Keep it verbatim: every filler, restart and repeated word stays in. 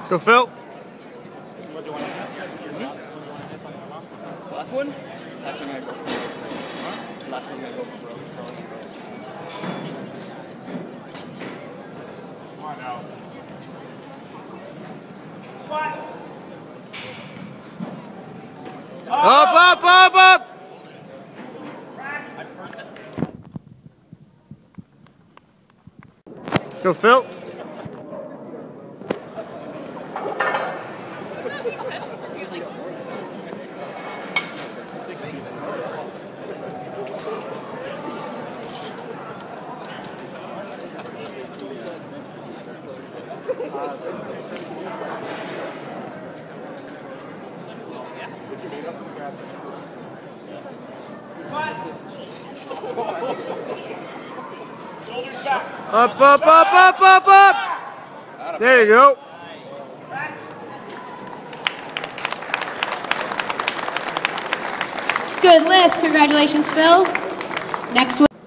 Let's go, Phil. Last one? Last one I go for. Last one I go for, bro. Come on now. What? Up, up, up, up! Let's go, Phil. Up, up, up, up, up, up! There you go. Good lift. Congratulations, Phil. Next one.